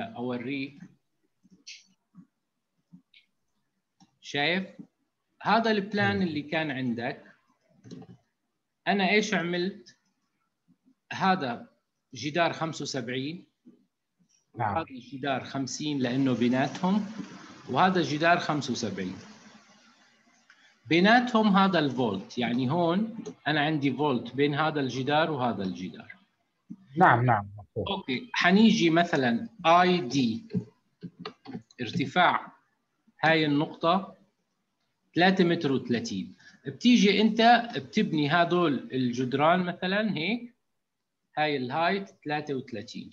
اوريك. شايف هذا البلان اللي كان عندك؟ انا ايش عملت؟ هذا جدار 75 وهذا جدار 50 لانه بيناتهم، وهذا جدار 75 بيناتهم. هذا الفولت، يعني هون انا عندي فولت بين هذا الجدار وهذا الجدار. نعم. اوكي، حنيجي مثلا اي دي ارتفاع هاي النقطة 3 متر و30. بتيجي انت بتبني هذول الجدران مثلا هيك، هاي الهايت 33.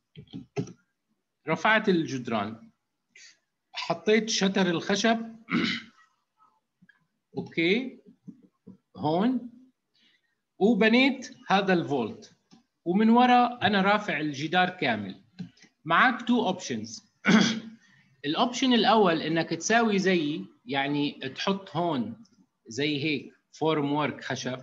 رفعت الجدران، حطيت شتر الخشب اوكي هون، وبنيت هذا الفولت، ومن وراء انا رافع الجدار كامل. معك تو اوبشنز. الاوبشن الاول انك تساوي زي، يعني تحط هون زي هيك فورم ورك خشب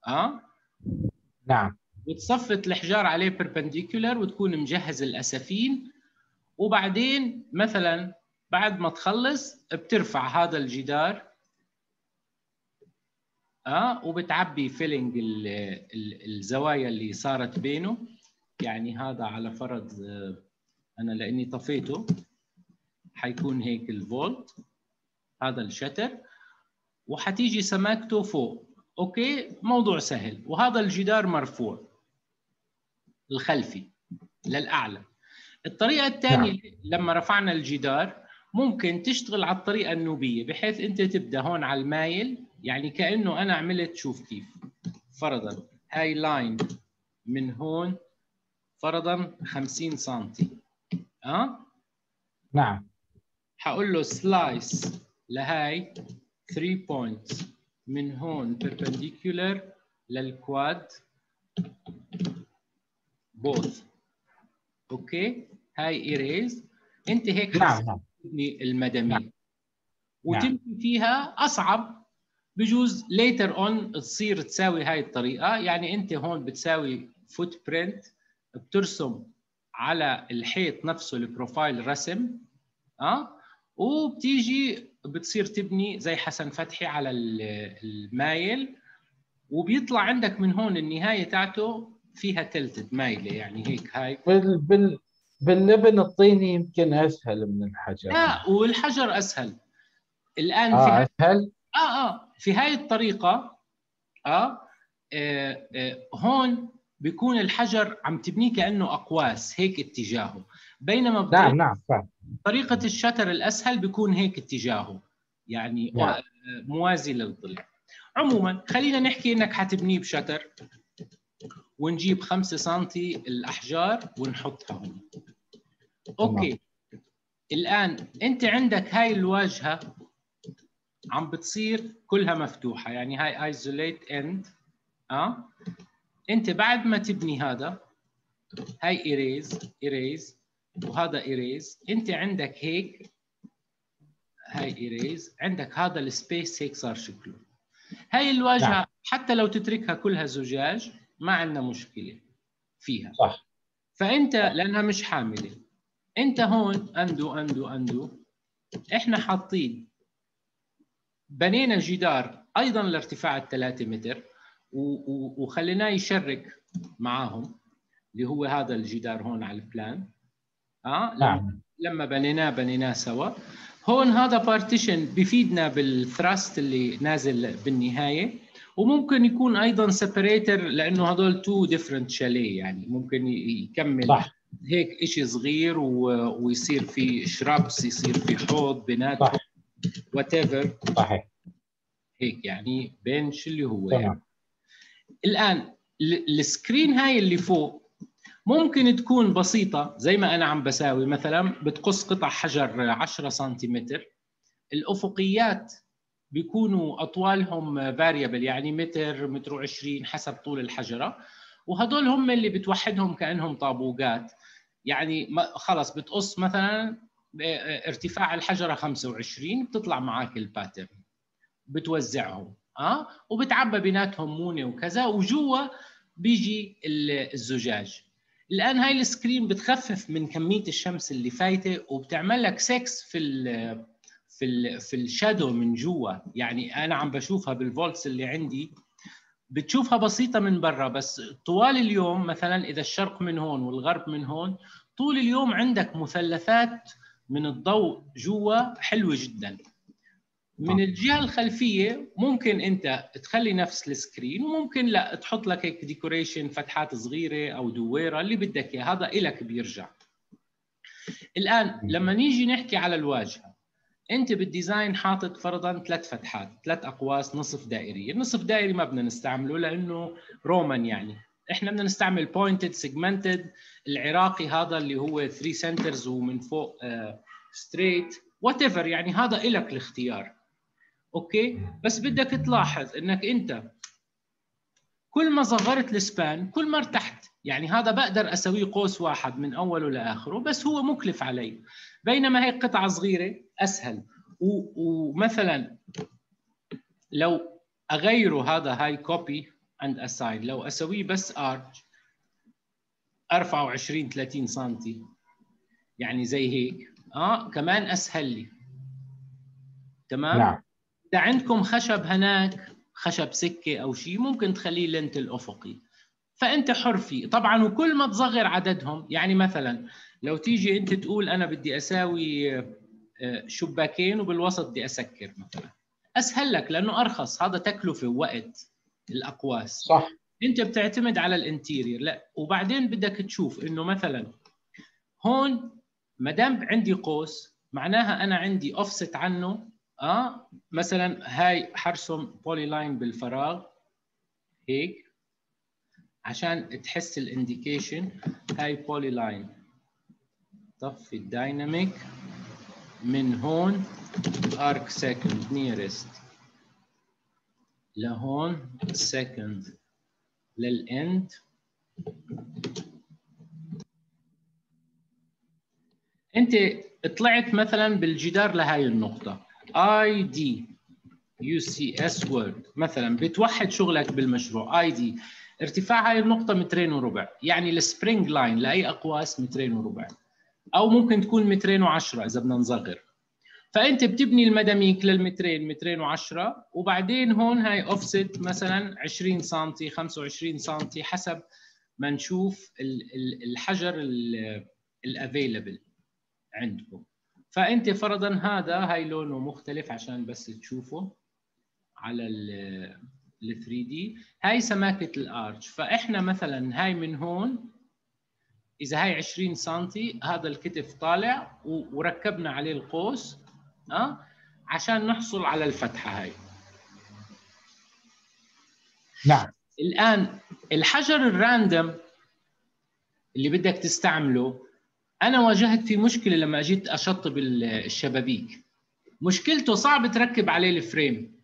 نعم، وتصفت الحجار عليه بيربنديكولار، وتكون مجهز الاسفين، وبعدين مثلا بعد ما تخلص بترفع هذا الجدار وبتعبي فيلينج الزوايا اللي صارت بينه. يعني هذا على فرض انا لاني طفيته حيكون هيك الفولت، هذا الشتر، وحتيجي سماكته فوق. اوكي، موضوع سهل. وهذا الجدار مرفوع الخلفي للاعلى. الطريقه الثانيه لما رفعنا الجدار ممكن تشتغل على الطريقه النوبيه، بحيث انت تبدا هون على المايل، يعني كانه انا عملت، شوف كيف، فرضا هاي لاين من هون فرضا 50 سم نعم، حقول له سلايس لهاي 3 بوينتس من هون perpendicular للكواد بوث. اوكي، هاي ايريز. انت هيك حتبني المدامين وتمشي فيها اصعب. بجوز ليتر اون تصير تساوي هاي الطريقه، يعني انت هون بتساوي فوت برنت، بترسم على الحيط نفسه البروفايل رسم وبتيجي بتصير تبني زي حسن فتحي على المايل، وبيطلع عندك من هون النهايه تاعته فيها تلتد مايله، يعني هيك. هاي باللبن الطيني يمكن اسهل من الحجر. لا، والحجر اسهل. الان في اسهل. في هاي الطريقه هون بيكون الحجر عم تبنيه كانه اقواس هيك اتجاهه، بينما نعم طريقه الشتر الاسهل بيكون هيك اتجاهه، يعني موازي للضلع. عموما خلينا نحكي انك حتبنيه بشتر، ونجيب 5 سم الاحجار ونحطها هون. اوكي، الان انت عندك هاي الواجهه عم بتصير كلها مفتوحه، يعني هاي ايزوليت اند. انت بعد ما تبني هذا، هاي ايريز وهذا ايريز، انت عندك هيك، هاي ايريز، عندك هذا السبيس هيك صار شكله. هاي الواجهه حتى لو تتركها كلها زجاج ما عندنا مشكله فيها، صح. فانت لانها مش حامله، انت هون اندو احنا حاطين، بنينا جدار ايضا لارتفاع 3 متر وخليناه يشرك معاهم، اللي هو هذا الجدار هون على البلان. لما بنيناه سوا. هون هذا بارتيشن بفيدنا بالثراست اللي نازل بالنهايه، وممكن يكون ايضا سيبريتر لانه هذول تو ديفرنت شاليه، يعني ممكن يكمل صح. هيك شيء صغير ويصير في شرابس، يصير في حوض بيناتهم وات ايفر. صحيح، هيك يعني بنش اللي هو تمام. يعني. الان السكرين هاي اللي فوق ممكن تكون بسيطة زي ما أنا عم بساوي، مثلا بتقص قطع حجر 10 سنتيمتر، الأفقيات بيكونوا أطوالهم فاريبل، يعني متر، متر وعشرين حسب طول الحجرة، وهدول هم اللي بتوحدهم كأنهم طابوقات. يعني خلص بتقص مثلا ارتفاع الحجرة 25 بتطلع معك الباترن، بتوزعهم وبتعبى بيناتهم مونة وكذا، وجوا بيجي الزجاج. الان هاي السكرين بتخفف من كميه الشمس اللي فايته، وبتعمل لك سكس في الشادو من جوا. يعني انا عم بشوفها بالفولتس اللي عندي، بتشوفها بسيطه من برا، بس طوال اليوم مثلا اذا الشرق من هون والغرب من هون، طول اليوم عندك مثلثات من الضوء جوا حلوه جدا. من الجهه الخلفيه ممكن انت تخلي نفس السكرين، وممكن لا تحط لك هيك ديكوريشن، فتحات صغيره او دويره اللي بدك اياه، هذا إلك بيرجع. الان لما نيجي نحكي على الواجهه، انت بالديزاين حاطط فرضا 3 فتحات، 3 اقواس نصف دائريه. النصف دائري ما بدنا نستعمله لانه رومان، يعني احنا بدنا نستعمل بوينتد سيجمنتد العراقي، هذا اللي هو 3 سنترز ومن فوق ستريت وات ايفر، يعني هذا إلك الاختيار. اوكي، بس بدك تلاحظ انك انت كل ما صغرت السبان كل ما ارتحت. يعني هذا بقدر اسويه قوس واحد من اوله لاخره، بس هو مكلف علي، بينما هيك قطعه صغيره اسهل. ومثلا لو اغيره، هذا هاي كوبي اند اساين، لو اسويه بس ارش ارفعه 20 30 سم، يعني زي هيك، كمان اسهل لي. تمام. نعم. اذا عندكم خشب هناك، خشب سكه او شيء، ممكن تخليه لينتل افقي، فانت حر فيه طبعا. وكل ما تصغر عددهم، يعني مثلا لو تيجي انت تقول انا بدي اساوي شباكين وبالوسط بدي اسكر مثلا، اسهل لك لانه ارخص، هذا تكلفه ووقت الاقواس. صح. انت بتعتمد على الانتيرير. لا، وبعدين بدك تشوف انه مثلا هون ما دام عندي قوس، معناها انا عندي اوفست عنه. مثلا هاي حرسم بولي لاين بالفراغ هيك عشان تحس الانديكيشن. هاي بولي لاين، طفي الدايناميك من هون ارك سكند نيرست لهون سكند للاند. انت طلعت مثلا بالجدار لهاي النقطه اي دي يو سي اس وورد، مثلا بتوحد شغلك بالمشروع. اي دي ارتفاع هاي النقطه 2.25 متر، يعني السبرينج لاين لاي اقواس 2.25 متر، او ممكن تكون 2.10 متر اذا بدنا نصغر. فانت بتبني المداميك للمترين 2.10 متر، وبعدين هون هاي اوفست مثلا 20 سم 25 سم حسب ما نشوف الحجر الافيلبل عندكم. فانت فرضا هذا هاي لونه مختلف عشان بس تشوفه على ال 3 دي. هاي سماكه الارش، فاحنا مثلا هاي من هون اذا هاي 20 سم، هذا الكتف طالع وركبنا عليه القوس عشان نحصل على الفتحه هاي. نعم. الان الحجر الراندم اللي بدك تستعمله، انا واجهت فيه مشكله لما اجيت اشطب الشبابيك. مشكلته صعب تركب عليه الفريم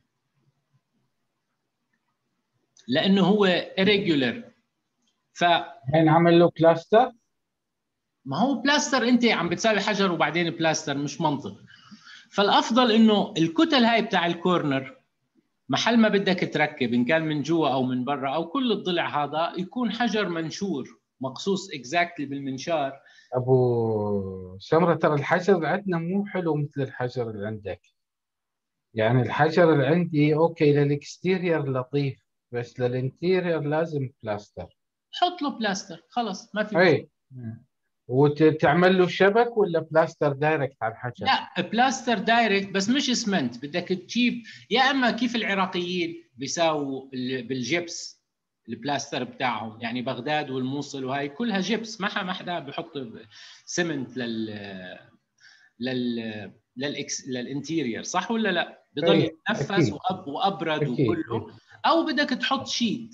لانه هو irregular. هين عمل له كلاستر. ما هو بلاستر، انت عم بتساوي حجر وبعدين بلاستر، مش منطق. فالافضل انه الكتل هاي بتاع الكورنر محل ما بدك تركب، ان كان من جوا او من برا او كل الضلع، هذا يكون حجر منشور مقصوص اكزاكتلي بالمنشار. ابو سمره، ترى الحجر اللي عندنا مو حلو مثل الحجر اللي عندك. يعني الحجر اللي عندي اوكي للاكستيرير لطيف، بس للانتيرير لازم بلاستر. حط له بلاستر خلص، ما في مشكله. اي. وتعمل له شبك ولا بلاستر دايركت على الحجر؟ لا، بلاستر دايركت، بس مش اسمنت. بدك تجيب يا اما كيف العراقيين بيساووا بالجبس البلاستر بتاعهم، يعني بغداد والموصل وهي كلها جبس، ما حدا بحط سمنت للانتيرير، صح ولا لا؟ بضل اي يتنفس اكيد. وابرد اكيد وكله. او بدك تحط شيد.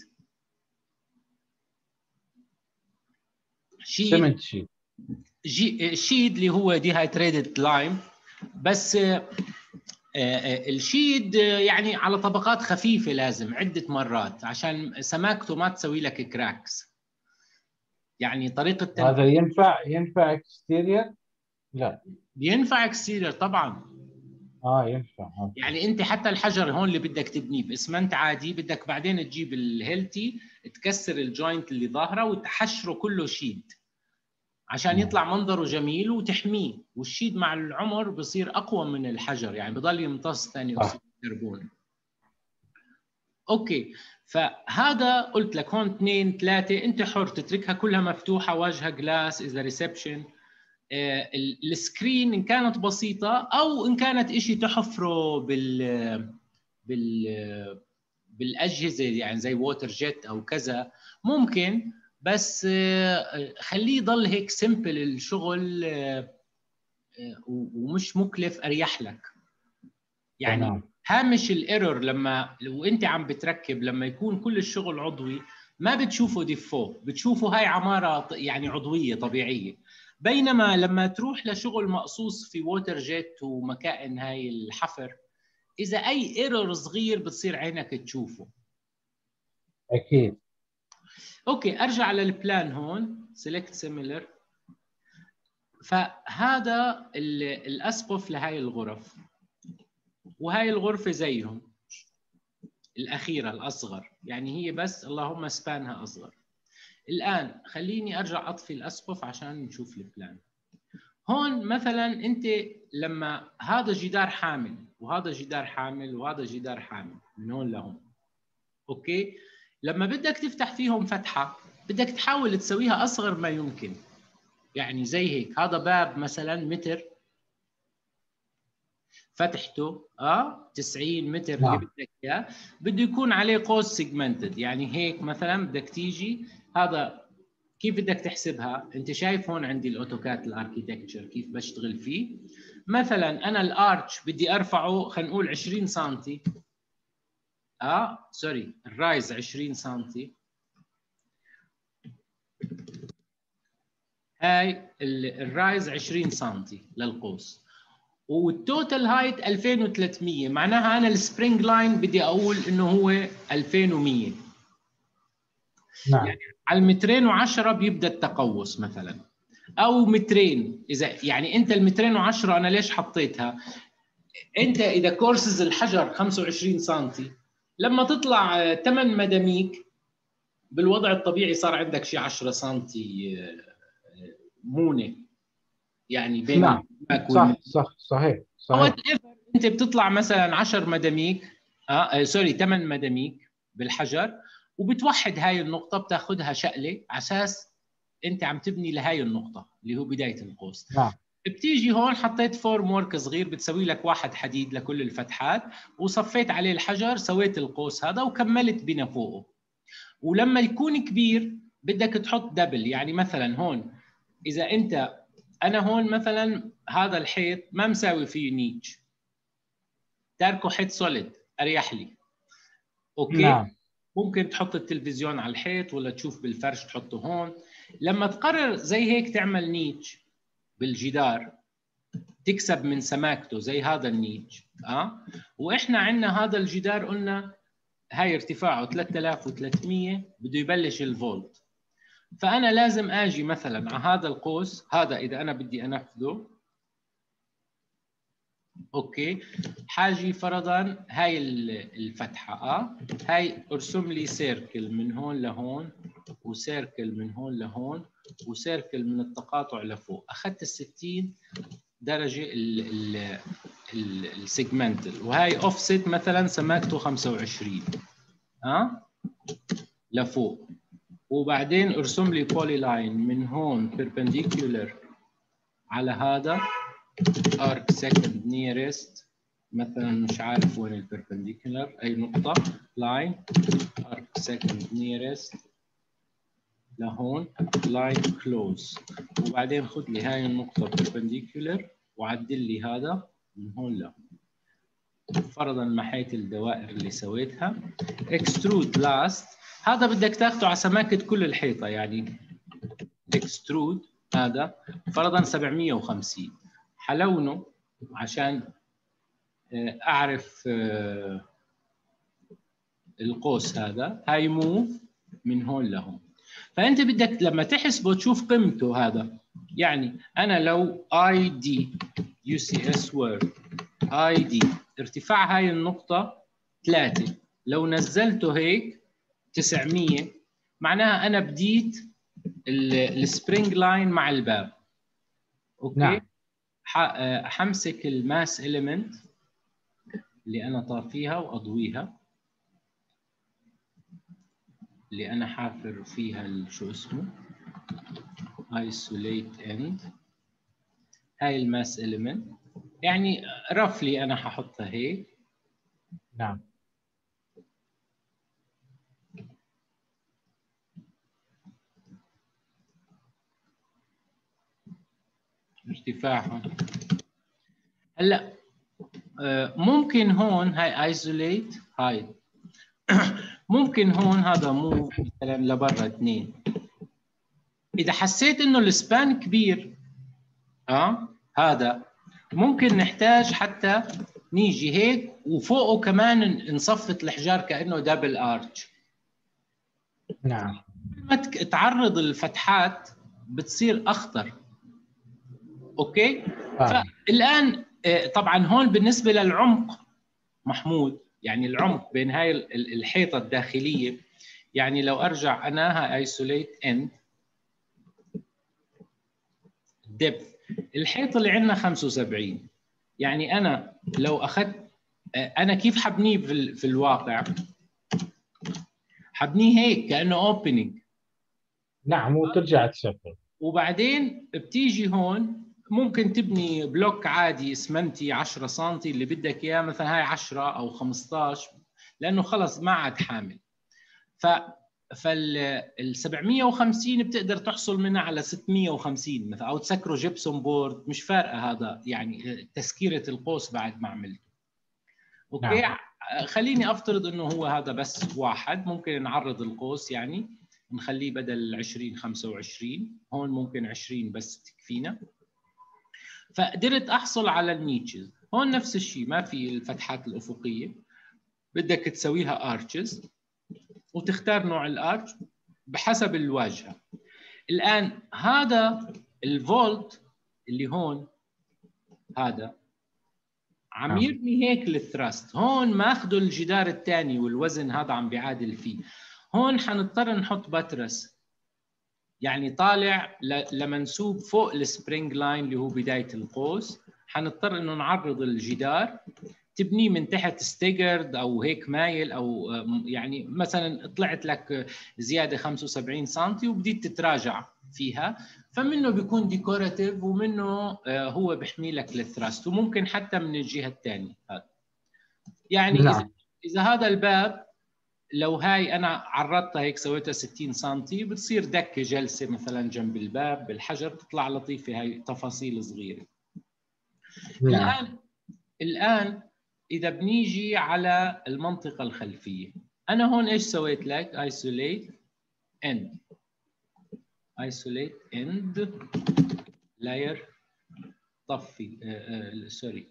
شيد سمنت شيء. شيد اللي هو ديهايدريتد لايم. بس الشيد يعني على طبقات خفيفة، لازم عدة مرات عشان سماكته ما تسوي لك كراكس. يعني طريقة هذا تنفيذ. ينفع اكستيرير؟ لا. بينفع اكستيرير طبعا. ينفع. يعني انت حتى الحجر هون اللي بدك تبنيه باسمنت عادي، بدك بعدين تجيب الهيلتي تكسر الجوينت اللي ظاهره وتحشره كله شيد عشان يطلع منظره جميل وتحميه، والشيد مع العمر بصير اقوى من الحجر، يعني بضل يمتص ثاني اكسيد الكربون. اوكي، فهذا قلت لك هون 2 3 انت حر تتركها كلها مفتوحه، واجهه جلاس اذا ريسبشن. السكرين ان كانت بسيطه او ان كانت شيء تحفره بالاجهزه يعني زي ووتر جيت او كذا ممكن، بس خليه يضل هيك سمبل الشغل ومش مكلف، اريح لك يعني. تمام. هامش الايرور لما وانت عم بتركب لما يكون كل الشغل عضوي ما بتشوفه ديفو، بتشوفه هاي عماره يعني عضويه طبيعيه. بينما لما تروح لشغل مقصوص في ووتر جيت ومكائن هاي الحفر، اذا اي ايرور صغير بتصير عينك تشوفه. اكيد. اوكي، ارجع للبلان هون، سيلكت سيميلر. فهذا الاسقف لهاي الغرف، وهاي الغرفه زيهم الأخيرة الأصغر، يعني هي بس اللهم سبانها أصغر. الآن خليني أرجع أطفي الأسقف عشان نشوف البلان. هون مثلا أنت لما هذا جدار حامل وهذا جدار حامل وهذا جدار حامل من هون لهون، أوكي، لما بدك تفتح فيهم فتحة بدك تحاول تسويها أصغر ما يمكن. يعني زي هيك، هذا باب مثلا متر، فتحته 90 متر اللي بدك اياه، بده يكون عليه قوس سيجمنتد. يعني هيك مثلا بدك تيجي، هذا كيف بدك تحسبها؟ انت شايف هون عندي الاوتوكاد الاركيتكتشر كيف بشتغل فيه. مثلا انا الارتش بدي ارفعه خلينا نقول 20 سم، سوري الرايز 20 سم، هاي الرايز 20 سم للقوس، والتوتال هايت 2300، معناها انا السبرينج لاين بدي اقول انه هو 2100. نعم. يعني على المترين و10 بيبدا التقوس مثلا، او مترين. اذا يعني انت المترين و10 انا ليش حطيتها؟ انت اذا كورسز الحجر 25 سم، لما تطلع 8 مداميك بالوضع الطبيعي صار عندك شيء 10 سم مونه، يعني بين نعم. صح صحيح. انت بتطلع مثلا 10 مداميك سوري 8 مداميك بالحجر، وبتوحد هاي النقطه بتاخذها شقله على اساس انت عم تبني لهاي النقطه اللي هو بدايه القوس. نعم. بتيجي هون حطيت فورم ورك صغير بتسوي لك واحد حديد لكل الفتحات، وصفيت عليه الحجر، سويت القوس هذا وكملت بنا فوقه. ولما يكون كبير بدك تحط دبل، يعني مثلا هون اذا انت انا هون مثلا هذا الحيط ما مساوي فيه نيتش، تاركه حيط سوليد اريح لي. اوكي. نعم. ممكن تحط التلفزيون على الحيط ولا تشوف بالفرش تحطه هون. لما تقرر زي هيك تعمل نيتش بالجدار تكسب من سماكته زي هذا النيتش واحنا عندنا هذا الجدار قلنا هاي ارتفاعه 3300 بده يبلش الفولت، فانا لازم اجي مثلا على هذا القوس هذا اذا انا بدي انفذه. اوكي، حاجي فرضا هاي الفتحه هاي ارسم لي سيركل من هون لهون، وسيركل من هون لهون، وسيركل من التقاطع لفوق. اخذت ال 60 درجه السيجمنتال، وهاي اوفست مثلا سماكته 25 لفوق. وبعدين ارسم لي بولي لاين من هون بيربنديكولر على هذا arc second nearest، مثلا مش عارف وين البربنديكولر اي نقطه، لاين arc second nearest لهون لاين كلوز. وبعدين خذ لي هاي النقطه بربنديكولر وعدل لي هذا من هون لهون. فرضا محيت الدوائر اللي سويتها. اكسترود لاست، هذا بدك تاخذه على سماكه كل الحيطه، يعني اكسترود هذا فرضا 750. حلونه عشان اعرف القوس هذا، هاي موف من هون لهون. فانت بدك لما تحسبه تشوف قيمته هذا. يعني انا لو اي دي يو سي اس وورد اي دي، ارتفاع هاي النقطة 3. لو نزلته هيك 900 معناها انا بديت السبرينج لاين مع الباب. اوكي. نعم. حمسك الماس إليمنت اللي انا طافيها واضويها، اللي انا حافر فيها شو اسمه isolate end. هاي الماس إليمنت يعني رفلي انا ححطها هيك. نعم. ارتفاعها هلا ممكن هون هاي isolate هاي ممكن هون هذا مو مثلا لبرا 2. اذا حسيت انه السبان كبير هذا ممكن نحتاج حتى نيجي هيك وفوقه كمان نصفط الحجار كانه دبل ارش. نعم. ما تعرض الفتحات بتصير اخطر. اوكي. فالان طبعا هون بالنسبه للعمق محمود، يعني العمق بين هاي الحيطه الداخليه، يعني لو ارجع انا هاي ايسوليت اند ديبث، الحيط اللي عندنا 75، يعني انا لو اخذت انا كيف حبنيه في الواقع، حبنيه هيك كانه اوبننج. نعم، وترجع تشغل. وبعدين بتيجي هون ممكن تبني بلوك عادي اسمنتي 10 سم اللي بدك اياه، مثلا هاي 10 او 15، لانه خلص ما عاد حامل. فال 750 بتقدر تحصل منها على 650 مثلا، او تسكره جيبسون بورد، مش فارقه هذا يعني تسكيره القوس بعد ما عملته. اوكي. نعم. خليني افترض انه هو هذا بس واحد، ممكن نعرض القوس يعني نخليه بدل 20 25، هون ممكن 20 بس تكفينا. فقدرت احصل على النيتشز. هون نفس الشيء، ما في الفتحات الافقيه، بدك تسويها ارشز وتختار نوع الارش بحسب الواجهه. الان هذا الفولت اللي هون هذا عم يرمي هيك الثراست، هون ماخذه الجدار الثاني والوزن هذا عم بيعادل فيه. هون حنضطر نحط باترس يعني طالع لمنسوب فوق السبرينج لاين اللي هو بدايه القوس، حنضطر انه نعرض الجدار، تبنيه من تحت ستيجرد او هيك مايل، او يعني مثلا طلعت لك زياده 75 سم وبديت تتراجع فيها، فمنه بيكون ديكوراتيف ومنه هو بيحمي لك الثراست، وممكن حتى من الجهه الثانيه هذا. يعني نعم. اذا هذا الباب لو هاي انا عرضتها هيك سويتها 60 سم بتصير دكه جلسه مثلا جنب الباب بالحجر، بتطلع لطيفه، هاي تفاصيل صغيره. نعم. الان اذا بنيجي على المنطقه الخلفيه، انا هون ايش سويت لك؟ isolate end isolate end layer طفي سوري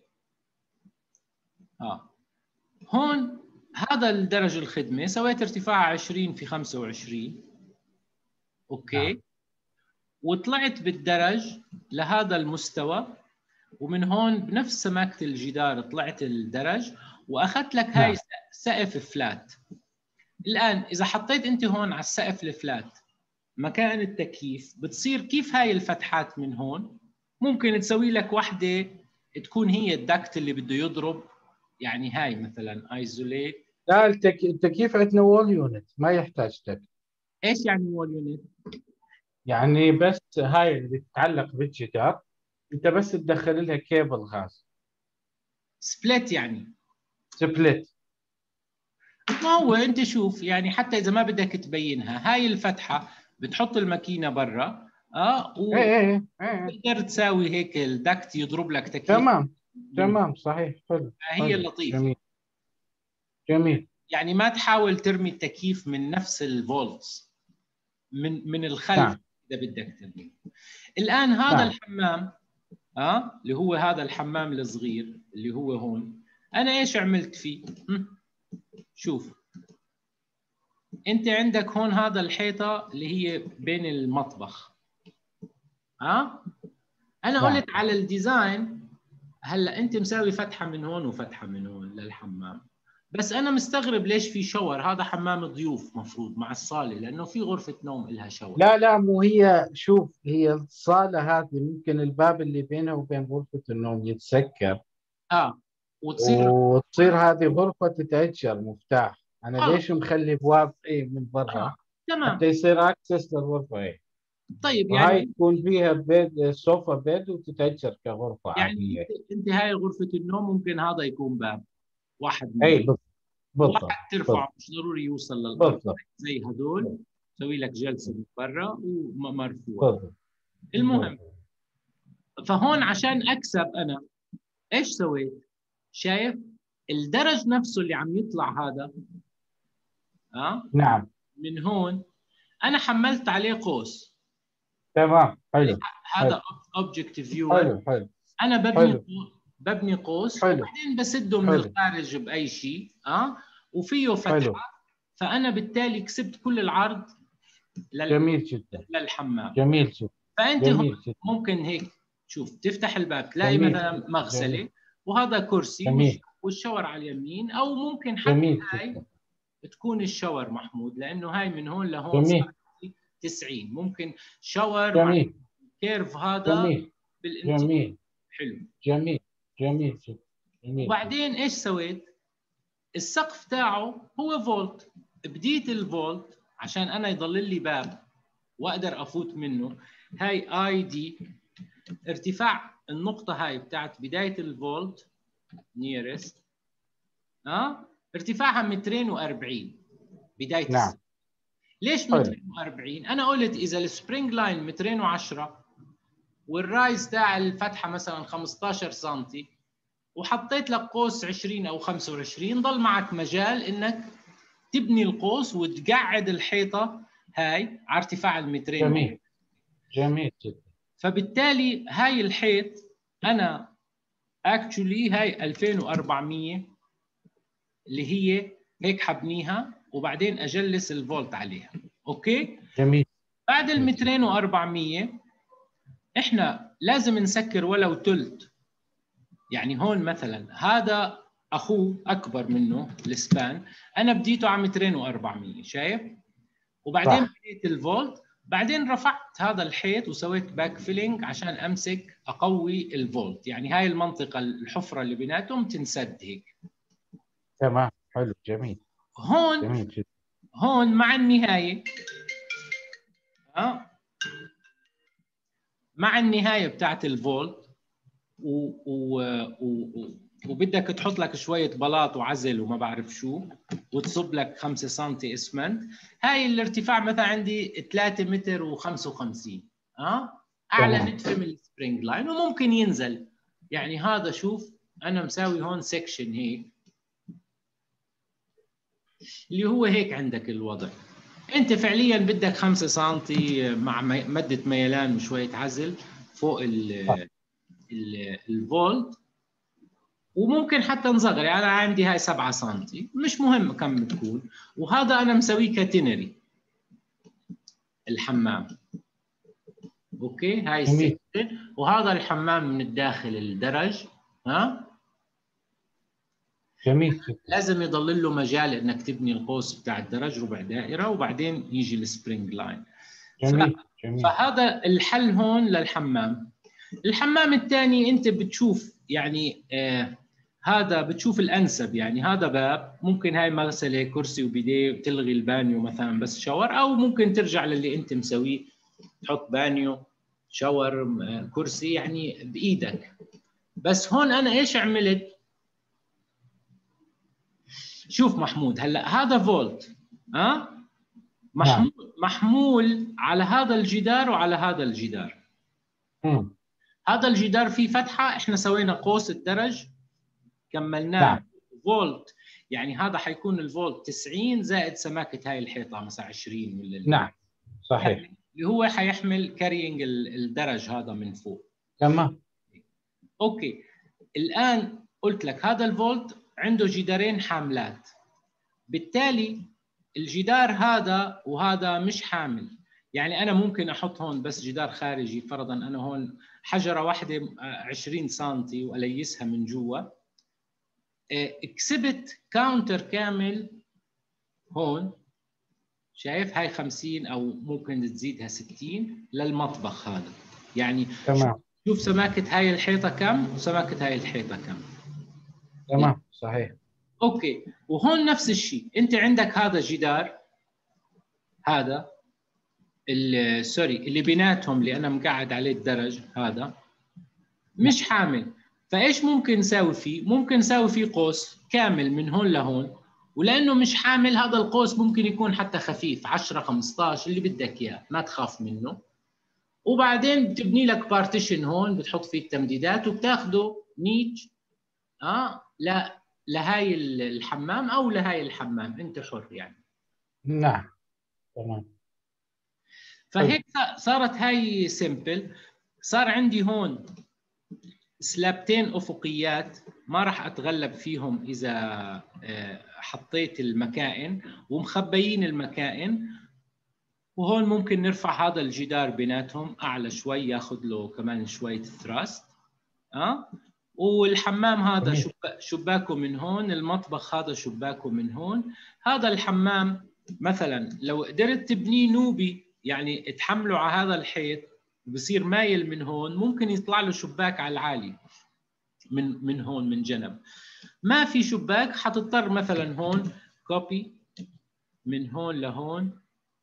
هون هذا الدرج الخدمه سويت ارتفاع 20 في 25. اوكي. نعم. وطلعت بالدرج لهذا المستوى، ومن هون بنفس سماكه الجدار طلعت الدرج، واخذت لك هاي نعم. سقف فلات. الان اذا حطيت انت هون على السقف الفلات مكان التكييف، بتصير كيف هاي الفتحات من هون ممكن تسوي لك وحده تكون هي الدكت اللي بده يضرب، يعني هاي مثلا ايزوليت. لا، التكييف عندنا وول يونت، ما يحتاج تك. ايش يعني وول يونت؟ يعني بس هاي اللي تتعلق بالجدار، انت بس تدخل لها كيبل غاز. سبليت يعني. سبليت. ما هو انت شوف، يعني حتى اذا ما بدك تبينها، هاي الفتحه بتحط الماكينه برا ايه ايه ايه ايه. وتقدر تساوي هيك الدكت يضرب لك تكييف تمام. من، تمام، صحيح. حلو. هي حلو. لطيفه. جميل. جميل. يعني ما تحاول ترمي التكييف من نفس الفولتس، من الخلف نعم. اذا بدك ترمي. الان هذا نعم. الحمام اللي هو هذا الحمام الصغير اللي هو هون، انا ايش عملت فيه؟ شوف، انت عندك هون هذا الحيطه اللي هي بين المطبخ. انا نعم. قلت على الديزاين هلا انت مساوي فتحه من هون وفتحه من هون للحمام، بس انا مستغرب ليش في شاور. هذا حمام ضيوف مفروض مع الصاله، لانه في غرفه نوم لها شاور. لا لا، مو هي، شوف، هي الصالة هذه ممكن الباب اللي بينها وبين غرفة النوم يتسكر اه وتصير وتصير هذه غرفة تتأجر مفتاح. أنا خلص. ليش مخلي بواب إيه من برا تمام. حتى يصير أكسس للغرفة إيه. طيب وهاي يعني تكون فيها بيد، سوفا بيد، وتتأجر كغرفة يعني عادية. انت هاي غرفه النوم ممكن هذا يكون باب واحد أي منهم، بالضبط. واحد ترفعه بالضبط مش ضروري يوصل للارض، بالضبط زي هدول تسوي لك جلسه من برا ومرفوع. بالضبط المهم، بالضبط. فهون عشان اكسب انا ايش سويت؟ شايف الدرج نفسه اللي عم يطلع هذا، نعم. من هون انا حملت عليه قوس. تمام. حلو. حلو. هذا اوبجكت فيور. حلو. حلو. انا حلو. ببني قوس حلو. وبعدين بسده من حلو. الخارج باي شيء، وفيه حلو. فتحه. فانا بالتالي كسبت كل العرض جميل جدا. للحمام. جميل جدا. فانت هون جميل جدا. ممكن هيك تشوف، تفتح الباب تلاقي جميل. مثلا جميل. مغسله، وهذا كرسي جميل. والشاور على اليمين، او ممكن حتى جميل هاي جدا. تكون الشاور محمود، لانه هاي من هون لهون جميل. صار 90. ممكن شاور مع جميل. الكيرف هذا جميل. بالانتيك. جميل. حلو. جميل. جميل جدا. جميل جدا. وبعدين ايش سويت؟ السقف تاعه هو فولت. بديت الفولت عشان انا يضل لي باب واقدر افوت منه. هاي اي دي، ارتفاع النقطة هاي بتاعت بداية الفولت نيرست، ارتفاعها 240 بداية نعم. السقف. ليش حلو. 240؟ انا قلت اذا السبرينج لاين 210 والرايز تاع الفتحة مثلا 15 سم، وحطيت لك قوس 20 او 25، ضل معك مجال انك تبني القوس وتقعد الحيطه هاي على ارتفاع ال 200. جميل. جميل جدا. فبالتالي هاي الحيط انا اكشولي هاي 2400 اللي هي هيك حبنيها، وبعدين اجلس الفولت عليها. اوكي. جميل. بعد ال جميل 200 و400 احنا لازم نسكر ولو ثلث. يعني هون مثلا هذا اخوه اكبر منه السبان، انا بديته على 200 و400، شايف؟ وبعدين صح. بديت الفولت، بعدين رفعت هذا الحيط وسويت باك فيلينج عشان امسك اقوي الفولت. يعني هاي المنطقه الحفره اللي بيناتهم تنسد هيك. تمام. حلو. جميل. هون جميل جدا. هون مع النهايه، ها، مع النهايه بتاعت الفولت و... و... و... وبدك تحط لك شويه بلاط وعزل وما بعرف شو، وتصب لك 5 سم اسمنت. هاي الارتفاع مثلا عندي 3 متر و55، اعلى تمام. نتفه من السبرينج لاين، وممكن ينزل. يعني هذا شوف انا مساوي هون سكشن هيك، اللي هو هيك عندك الوضع. انت فعليا بدك 5 سم مع مده ميلان وشويه عزل فوق صح. الفولت. وممكن حتى نصغر، يعني انا عندي هاي 7 سم، مش مهم كم بتكون. وهذا انا مسويه كاتينري الحمام. اوكي، هاي جميل. السكشن، وهذا الحمام من الداخل الدرج. ها، جميل جدا. لازم يضل له مجال انك تبني القوس بتاع الدرج ربع دائره، وبعدين يجي السبرينج لاين. جميل. جميل. فهذا الحل هون للحمام. الحمام الثاني انت بتشوف يعني هذا بتشوف الانسب. يعني هذا باب، ممكن هاي مغسله كرسي وبيديه بتلغي البانيو مثلا بس شاور، او ممكن ترجع للي انت مسويه تحط بانيو شاور كرسي، يعني بايدك. بس هون انا ايش عملت؟ شوف محمود، هلا هذا فولت، نعم. محمول على هذا الجدار وعلى هذا الجدار. مم. هذا الجدار فيه فتحه، احنا سوينا قوس الدرج كملناه نعم. فولت. يعني هذا حيكون الفولت 90 زائد سماكه هاي الحيطه مثلا 20 ولا اللي هو نعم. صحيح. اللي هو حيحمل كارينج الدرج هذا من فوق. تمام. اوكي. الان قلت لك هذا الفولت عنده جدارين حاملات، بالتالي الجدار هذا وهذا مش حامل. يعني انا ممكن احط هون بس جدار خارجي، فرضا انا هون حجره واحده 20 سم واليسها من جوا، كسبت كاونتر كامل هون. شايف هاي 50 او ممكن تزيدها 60 للمطبخ هذا. يعني تمام شوف سماكه هاي الحيطه كم وسماكه هاي الحيطه كم. تمام صحيح. اوكي، وهون نفس الشيء، انت عندك هذا جدار، هذا سوري اللي بيناتهم اللي انا مقعد عليه الدرج هذا مش حامل. فايش ممكن نساوي فيه؟ ممكن نساوي فيه قوس كامل من هون لهون، ولانه مش حامل هذا القوس ممكن يكون حتى خفيف 10 15 اللي بدك اياه، ما تخاف منه. وبعدين بتبني لك بارتيشن هون بتحط فيه التمديدات وبتاخده نيج لا لهاي الحمام او لهاي الحمام، انت حر يعني. نعم تمام. فهيك صارت هاي سيمبل. صار عندي هون سلابتين افقيات ما راح اتغلب فيهم اذا حطيت المكائن ومخبيين المكائن. وهون ممكن نرفع هذا الجدار بيناتهم اعلى شوي ياخذ له كمان شويه ثراست. والحمام هذا شباكه من هون، المطبخ هذا شباكه من هون. هذا الحمام مثلا لو قدرت تبنيه نوبي يعني تحمله على هذا الحيط بصير مايل من هون، ممكن يطلع له شباك على العالي من هون من جنب. ما في شباك حتضطر مثلا هون كوبي من هون لهون،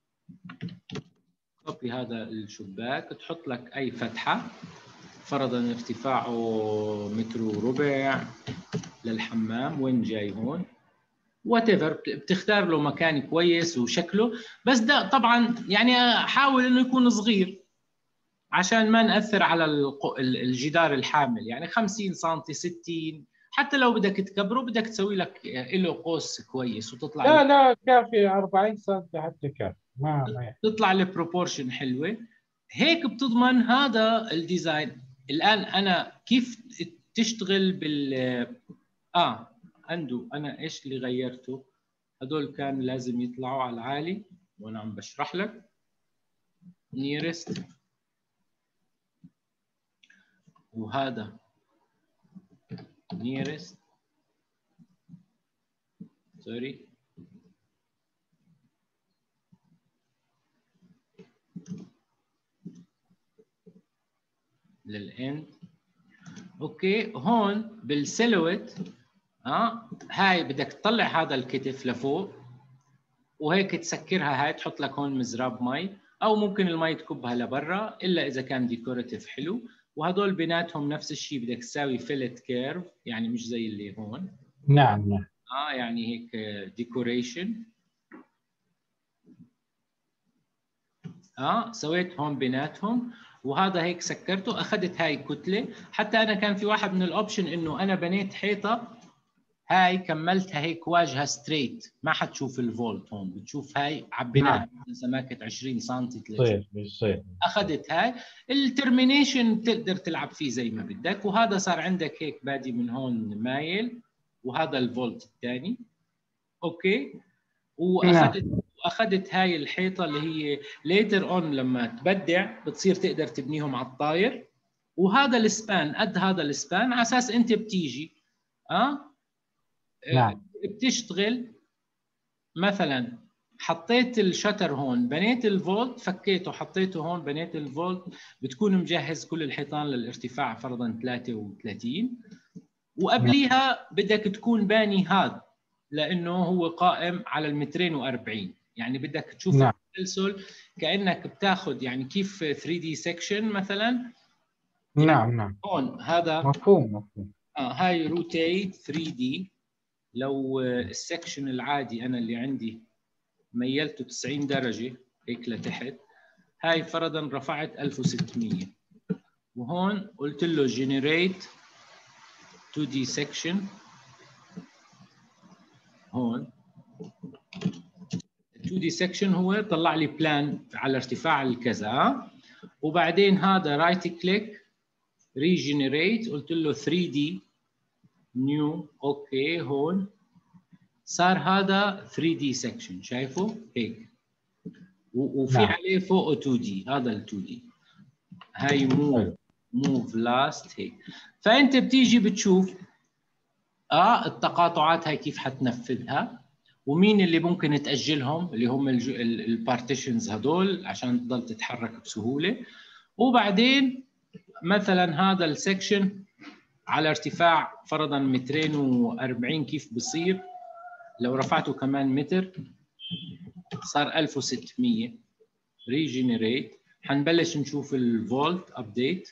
كوبي هذا الشباك تحط لك اي فتحه فرضا ارتفاعه 1.25 متر للحمام، وين جاي هون وات ايفر بتختار له مكان كويس وشكله. بس ده طبعا يعني حاول انه يكون صغير عشان ما نأثر على الجدار الحامل، يعني 50 سم 60. حتى لو بدك تكبره بدك تسوي لك له قوس كويس وتطلع لا لا كافي 40 سم حتى كافي، ما تطلع البروبورشن حلوه. هيك بتضمن هذا الديزاين. الان انا كيف تشتغل عنده انا ايش اللي غيرته؟ هدول كان لازم يطلعوا على العالي وانا عم بشرح لك. نيرست وهذا nearest سوري للاند. اوكي هون بالسيلويت هاي بدك تطلع هذا الكتف لفوق وهيك تسكرها، هاي تحط لك هون مزراب مي او ممكن المي تكبها لبرا الا اذا كان ديكوراتيف حلو. وهدول بيناتهم نفس الشيء بدك تساوي فيلت كيرف يعني مش زي اللي هون. نعم نعم يعني هيك ديكوريشن. سويت هون بيناتهم وهذا هيك سكرته. اخذت هاي كتله. حتى انا كان في واحد من الاوبشن انه انا بنيت حيطه هاي كملتها هيك واجهه ستريت، ما حتشوف الفولت هون، بتشوف هاي عبيناها سماكه 20 سم 30. بيصير اخذت هاي الترمينيشن بتقدر تلعب فيه زي ما بدك. وهذا صار عندك هيك بادي من هون مايل وهذا الفولت الثاني. اوكي واخذت هاي الحيطه اللي هي ليتر اون لما تبدع بتصير تقدر تبنيهم على الطاير. وهذا السبان قد هذا السبان على اساس انت بتيجي نعم بتشتغل مثلا حطيت الشتر هون بنيت الفولت فكيته حطيته هون بنيت الفولت، بتكون مجهز كل الحيطان للارتفاع فرضا 33. وقبليها بدك تكون باني هذا لانه هو قائم على 240 يعني بدك تشوف نعم. التسلسل كانك بتاخذ يعني كيف 3 دي سكشن مثلا. نعم نعم هون هذا مفهوم. هاي روتيت 3 دي. لو السكشن العادي انا اللي عندي ميلته 90 درجه هيك لتحت، هاي فرضا رفعت 1600 وهون قلت له جنريت 2 دي سكشن. هون 2 دي سكشن هو طلع لي بلان على ارتفاع الكذا. وبعدين هذا رايت كليك ريجنريت قلت له 3 دي نيو. اوكي هون صار هذا 3 دي سكشن شايفه هيك وفي نعم. عليه فوقه 2 دي. هذا ال 2 دي هاي مو موف لاست هيك. فانت بتيجي بتشوف التقاطعات هاي كيف حتنفذها، ومين اللي ممكن تأجلهم اللي هم البارتيشنز هدول عشان تضل تتحرك بسهولة. وبعدين مثلا هذا السكشن على ارتفاع فرضا 240 كيف بصير؟ لو رفعته كمان متر صار 1600. ريجنريت، حنبلش نشوف الفولت ابديت.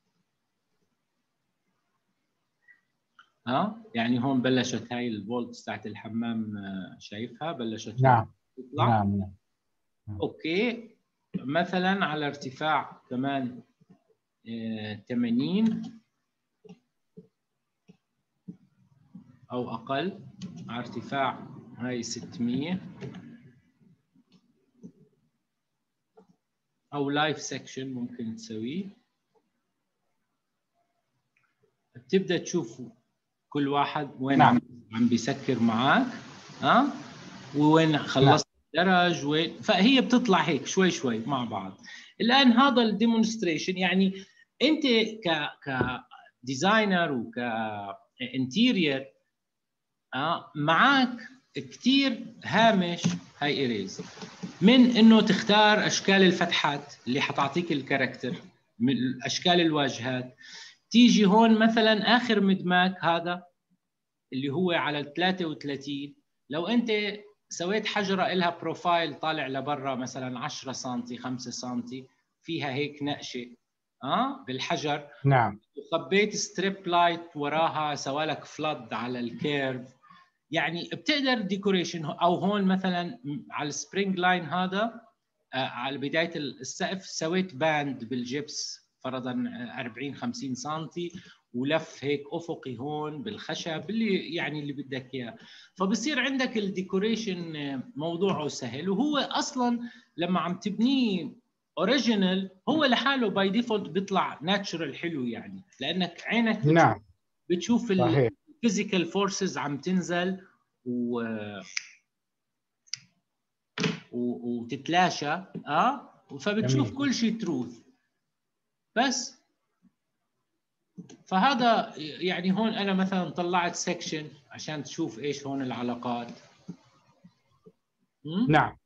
يعني هون بلشت هاي الفولت تاعت الحمام، شايفها بلشت نعم تطلع. نعم. اوكي، مثلا على ارتفاع كمان 80 او اقل، على ارتفاع هاي 600 او لايف سكشن ممكن تسويه. بتبدا تشوف كل واحد وين نعم. عم بيسكر معك، وين خلصت درج وين، فهي بتطلع هيك شوي شوي مع بعض. الان هذا الديمونستريشن، يعني انت كديزاينر وكانتيرير معك كثير هامش هاي ايريز، من انه تختار اشكال الفتحات اللي حتعطيك الكاركتر، من اشكال الواجهات. تيجي هون مثلا اخر مدماج هذا اللي هو على ال 33، لو انت سويت حجره لها بروفايل طالع لبرا مثلا 10 سم 5 سم فيها هيك نقشه بالحجر، نعم. وخبيت ستريب لايت وراها سوالك فلد على الكيرف، يعني بتقدر ديكوريشن. او هون مثلا على السبرينج لاين هذا على بدايه السقف سويت باند بالجبس فرضا 40 50 سم، ولف هيك افقي هون بالخشب اللي يعني اللي بدك اياه. فبصير عندك الديكوريشن موضوعه سهل، وهو اصلا لما عم تبنيه اوريجينال هو لحاله باي ديفولت بيطلع ناتشرال حلو، يعني لانك عينك نعم بتشوف صحيح. الفيزيكال فورسز عم تنزل وتتلاشى، فبتشوف جميل. كل شيء تروث بس. فهذا يعني هون انا مثلا طلعت سيكشن عشان تشوف ايش هون العلاقات. نعم.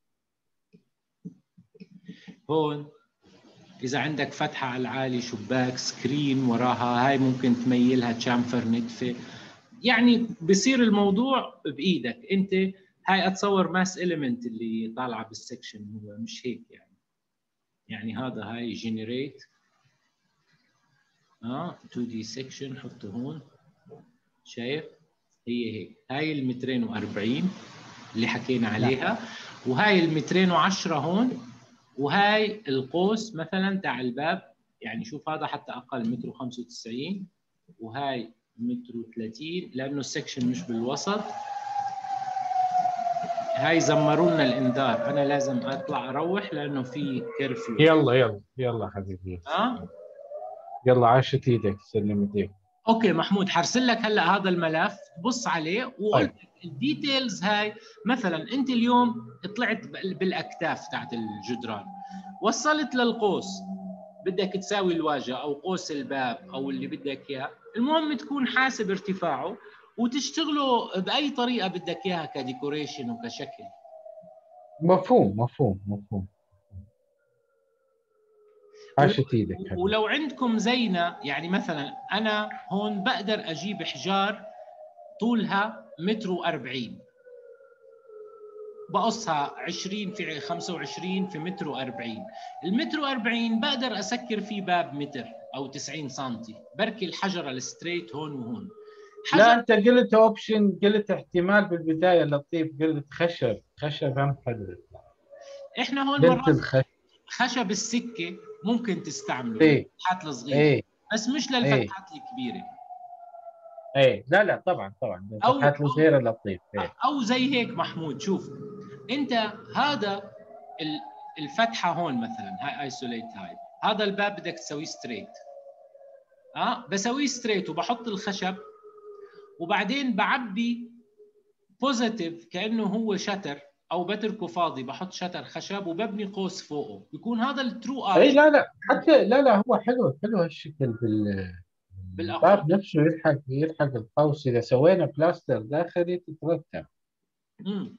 هون اذا عندك فتحه على العالي شباك سكرين وراها، هاي ممكن تميلها تشامفر نتفه، يعني بصير الموضوع بايدك انت. هاي اتصور ماس اليمنت اللي طالعه بالسكشن، هو مش هيك يعني هذا هاي جنريت 2 دي سكشن، حطه هون. شايف هي هيك، هاي ال 240 اللي حكينا عليها، وهاي ال 210 هون، وهاي القوس مثلا تاع الباب، يعني شوف هذا حتى اقل متر و95، وهاي متر و30 لانه السكشن مش بالوسط. هاي زمروا لنا الانذار، انا لازم اطلع اروح لانه في كرفيو. يلا يلا يلا حبيبي. يلا عاشت ايدك سلمت ايدك. اوكي محمود، حرسل لك هلا هذا الملف بص عليه، وقلت طيب. الديتيلز هاي. مثلا انت اليوم طلعت بالاكتاف تاعت الجدران، وصلت للقوس، بدك تساوي الواجهه او قوس الباب او اللي بدك اياه، المهم تكون حاسب ارتفاعه وتشتغله باي طريقه بدك اياها كديكوريشن وكشكل. مفهوم مفهوم مفهوم. عاشت ايدك حبيبي. ولو عندكم زينه، يعني مثلا انا هون بقدر اجيب حجار طولها متر و40، بقصها 20 في 25 في متر و40. المتر و40 بقدر اسكر فيه باب متر او 90 سم، بركي الحجره الستريت هون وهون. لا حجر انت قلت اوبشن، قلت احتمال بالبدايه لطيف، قلت خشب. خشب هم حلو. احنا هون قلت مرات الخشب. خشب السكه ممكن تستعمله ايه للفتحات الصغيره، ايه بس مش ايه للفتحات الكبيره. ايه. لا لا طبعا طبعا او الفتحات الصغيره لطيف. ايه. او زي هيك محمود، شوف انت هذا الفتحه هون مثلا هاي ايسوليت، هذا الباب بدك تسويه ستريت، بسويه ستريت وبحط الخشب، وبعدين بعبي بوزيتيف كانه هو شتر او بتركه فاضي، بحط شتر خشب وببني قوس فوقه، بيكون هذا الترو اي ارش. لا لا، حتى لا لا، هو حلو حلو هالشكل بالافق. الباب نفسه يلحق القوس. اذا سوينا بلاستر داخلي تترتب. امم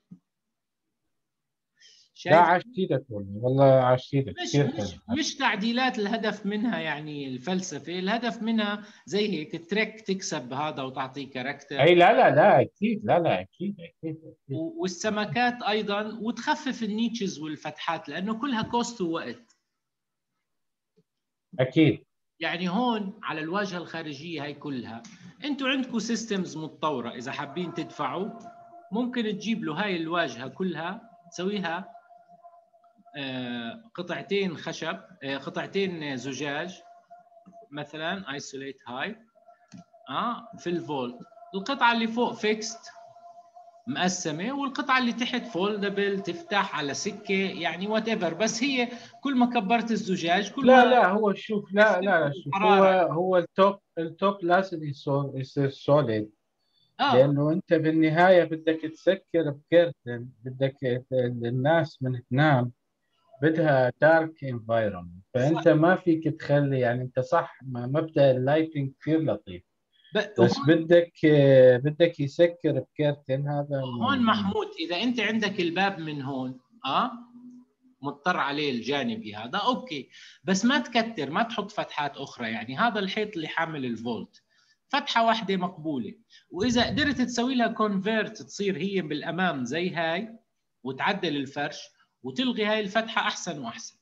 لا شايف؟ عاش ايدك والله، والله عاش ايدك مش كثير حلو. مش مش تعديلات الهدف منها، يعني الفلسفه الهدف منها زي هيك تريك تكسب هذا وتعطيه كاركتر. اي لا لا لا اكيد، لا لا اكيد اكيد اكيد. والسمكات ايضا، وتخفف النيتشز والفتحات لانه كلها كوست ووقت. اكيد. يعني هون على الواجهه الخارجيه هاي كلها، انتم عندكم سيستمز متطوره، اذا حابين تدفعوا ممكن تجيب له هاي الواجهه كلها تسويها قطعتين خشب، قطعتين زجاج مثلا ايسوليت هاي في الفولت. القطعه اللي فوق فيكست مقسمه، والقطعه اللي تحت فولدبل تفتح على سكه، يعني وات ايفر. بس هي كل ما كبرت الزجاج كل لا ما لا هو شوف، لا لا لا شوف، هو الحراره. هو التوب لازم يصير سوليد. اه لانه انت بالنهايه بدك تسكر بكرتن، بدك الناس من تنام بدها دارك انفايرمنت، فانت صح. ما فيك تخلي، يعني انت صح مبدأ اللايتنج كثير لطيف، بس وهون بدك يسكر بكرتن، هذا هون مهم. محمود، اذا انت عندك الباب من هون مضطر عليه الجانبي هذا اوكي، بس ما تكتر، ما تحط فتحات اخرى. يعني هذا الحيط اللي حامل الفولت، فتحه واحده مقبوله. واذا قدرت تسوي لها كونفيرت تصير هي بالامام زي هاي، وتعدل الفرش وتلغي هاي الفتحه، احسن واحسن.